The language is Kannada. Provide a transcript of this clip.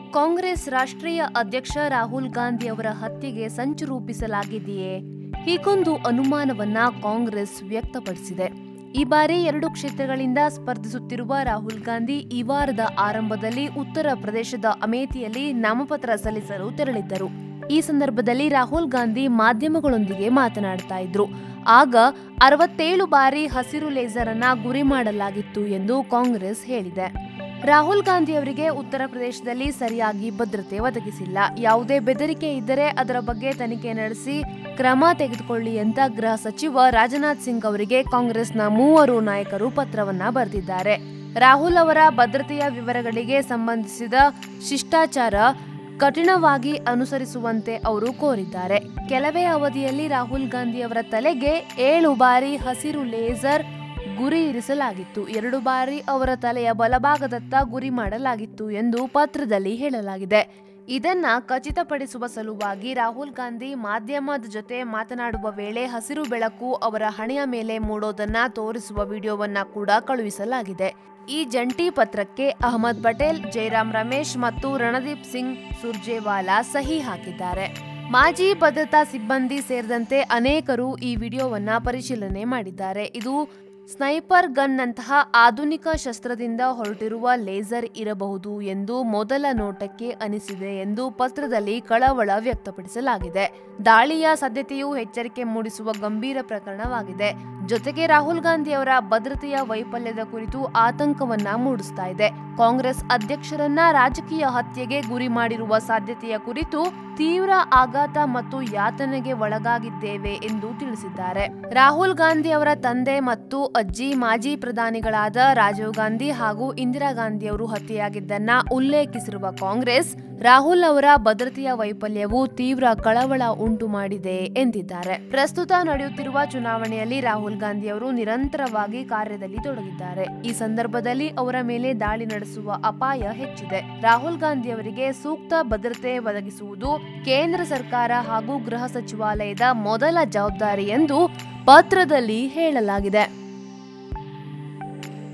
ಕಾಂಗ್ರೆಸ್ ರಾಷ್ಟ್ರೀಯ ಅಧ್ಯಕ್ಷ ರಾಹುಲ್ ಗಾಂಧಿ ಅವರ ಹತ್ಯೆಗೆ ಸಂಚು ರೂಪಿಸಲಾಗಿದೆಯೇ? ಹೀಗೊಂದು ಅನುಮಾನವನ್ನ ಕಾಂಗ್ರೆಸ್ ವ್ಯಕ್ತಪಡಿಸಿದೆ. ಈ ಬಾರಿ 2 ಕ್ಷೇತ್ರಗಳಿಂದ ಸ್ಪರ್ಧಿಸುತ್ತಿರುವ ರಾಹುಲ್ ಗಾಂಧಿ ಈ ವಾರದ ಆರಂಭದಲ್ಲಿ ಉತ್ತರ ಪ್ರದೇಶದ ಅಮೇಥಿಯಲ್ಲಿ ನಾಮಪತ್ರ ಸಲ್ಲಿಸಲು ತೆರಳಿದ್ದರು. ಈ ಸಂದರ್ಭದಲ್ಲಿ ರಾಹುಲ್ ಗಾಂಧಿ ಮಾಧ್ಯಮಗಳೊಂದಿಗೆ ಮಾತನಾಡ್ತಾ ಇದ್ರು. ಆಗ 67 ಬಾರಿ ಹಸಿರು ಲೇಸರ್ ಅನ್ನ ಗುರಿ ಮಾಡಲಾಗಿತ್ತು ಎಂದು ಕಾಂಗ್ರೆಸ್ ಹೇಳಿದೆ. ರಾಹುಲ್ ಗಾಂಧಿ ಅವರಿಗೆ ಉತ್ತರ ಪ್ರದೇಶದಲ್ಲಿ ಸರಿಯಾಗಿ ಭದ್ರತೆ ಒದಗಿಸಿಲ್ಲ. ಯಾವುದೇ ಬೆದರಿಕೆ ಇದ್ದರೆ ಅದರ ಬಗ್ಗೆ ತನಿಖೆ ನಡೆಸಿ ಕ್ರಮ ತೆಗೆದುಕೊಳ್ಳಿ ಅಂತ ಗೃಹ ಸಚಿವ ರಾಜನಾಥ್ ಸಿಂಗ್ ಅವರಿಗೆ ಕಾಂಗ್ರೆಸ್ನ 3 ನಾಯಕರು ಪತ್ರವನ್ನ ಬರೆದಿದ್ದಾರೆ. ರಾಹುಲ್ ಅವರ ಭದ್ರತೆಯ ವಿವರಗಳಿಗೆ ಸಂಬಂಧಿಸಿದ ಶಿಷ್ಟಾಚಾರ ಕಠಿಣವಾಗಿ ಅನುಸರಿಸುವಂತೆ ಅವರು ಕೋರಿದ್ದಾರೆ. ಕೆಲವೇ ಅವಧಿಯಲ್ಲಿ ರಾಹುಲ್ ಗಾಂಧಿ ಅವರ ತಲೆಗೆ 7 ಬಾರಿ ಹಸಿರು ಲೇಸರ್ ಗುರಿ ಇರಿಸಲಾಗಿತ್ತು. 2 ಬಾರಿ ಅವರ ತಲೆಯ ಬಲಭಾಗದತ್ತ ಗುರಿ ಮಾಡಲಾಗಿತ್ತು ಎಂದು ಪತ್ರದಲ್ಲಿ ಹೇಳಲಾಗಿದೆ. ಇದನ್ನ ಖಚಿತಪಡಿಸುವ ಸಲುವಾಗಿ ರಾಹುಲ್ ಗಾಂಧಿ ಮಾಧ್ಯಮದ ಜೊತೆ ಮಾತನಾಡುವ ವೇಳೆ ಹಸಿರು ಬೆಳಕು ಅವರ ಹಣೆಯ ಮೇಲೆ ಮೂಡೋದನ್ನ ತೋರಿಸುವ ವಿಡಿಯೋವನ್ನ ಕೂಡ ಕಳುಹಿಸಲಾಗಿದೆ. ಈ ಜಂಟಿ ಪತ್ರಕ್ಕೆ ಅಹಮದ್ ಪಟೇಲ್, ಜೈರಾಮ್ ರಮೇಶ್ ಮತ್ತು ರಣದೀಪ್ ಸಿಂಗ್ ಸುರ್ಜೇವಾಲಾ ಸಹಿ ಹಾಕಿದ್ದಾರೆ. ಮಾಜಿ ಭದ್ರತಾ ಸಿಬ್ಬಂದಿ ಸೇರಿದಂತೆ ಅನೇಕರು ಈ ವಿಡಿಯೋವನ್ನ ಪರಿಶೀಲನೆ ಮಾಡಿದ್ದಾರೆ. ಇದು ಸ್ನೈಪರ್ ಗನ್ ನಂತಹ ಆಧುನಿಕ ಶಸ್ತ್ರದಿಂದ ಹೊರಟಿರುವ ಲೇಸರ್ ಇರಬಹುದು ಎಂದು ಮೊದಲ ನೋಟಕ್ಕೆ ಅನಿಸಿದೆ ಎಂದು ಪತ್ರದಲ್ಲಿ ಕಳವಳ ವ್ಯಕ್ತಪಡಿಸಲಾಗಿದೆ. ದಾಳಿಯ ಸಾಧ್ಯತೆಯು ಎಚ್ಚರಿಕೆ ಮೂಡಿಸುವ ಗಂಭೀರ ಪ್ರಕರಣವಾಗಿದೆ. ಜೊತೆಗೆ ರಾಹುಲ್ ಗಾಂಧಿ ಅವರ ಭದ್ರತೆಯ ವೈಫಲ್ಯದ ಕುರಿತು ಆತಂಕವನ್ನ ಮೂಡಿಸ್ತಾ ಇದೆ. ಕಾಂಗ್ರೆಸ್ ಅಧ್ಯಕ್ಷರನ್ನ ರಾಜಕೀಯ ಹತ್ಯೆಗೆ ಗುರಿ ಮಾಡಿರುವ ಸಾಧ್ಯತೆಯ ಕುರಿತು ತೀವ್ರ ಆಘಾತ ಮತ್ತು ಯಾತನೆಗೆ ಒಳಗಾಗಿದ್ದೇವೆ ಎಂದು ತಿಳಿಸಿದ್ದಾರೆ. ರಾಹುಲ್ ಗಾಂಧಿ ಅವರ ತಂದೆ ಮತ್ತು ಅಜ್ಜಿ ಮಾಜಿ ಪ್ರಧಾನಿಗಳಾದ ರಾಜೀವ್ ಗಾಂಧಿ ಹಾಗೂ ಇಂದಿರಾ ಗಾಂಧಿ ಅವರು ಹತ್ಯೆಯಾಗಿದ್ದನ್ನ ಉಲ್ಲೇಖಿಸಿರುವ ಕಾಂಗ್ರೆಸ್, ರಾಹುಲ್ ಅವರ ಭದ್ರತೆಯ ವೈಫಲ್ಯವು ತೀವ್ರ ಕಳವಳ ಉಂಟು ಮಾಡಿದೆ ಎಂದಿದ್ದಾರೆ. ಪ್ರಸ್ತುತ ನಡೆಯುತ್ತಿರುವ ಚುನಾವಣೆಯಲ್ಲಿ ರಾಹುಲ್ ಗಾಂಧಿ ಅವರು ನಿರಂತರವಾಗಿ ಕಾರ್ಯದಲ್ಲಿ ತೊಡಗಿದ್ದಾರೆ. ಈ ಸಂದರ್ಭದಲ್ಲಿ ಅವರ ಮೇಲೆ ದಾಳಿ ನಡೆಸುವ ಅಪಾಯ ಹೆಚ್ಚಿದೆ. ರಾಹುಲ್ ಗಾಂಧಿ ಅವರಿಗೆ ಸೂಕ್ತ ಭದ್ರತೆ ಒದಗಿಸುವುದು ಕೇಂದ್ರ ಸರ್ಕಾರ ಹಾಗೂ ಗೃಹ ಸಚಿವಾಲಯದ ಮೊದಲ ಜವಾಬ್ದಾರಿ ಎಂದು ಪತ್ರದಲ್ಲಿ ಹೇಳಲಾಗಿದೆ.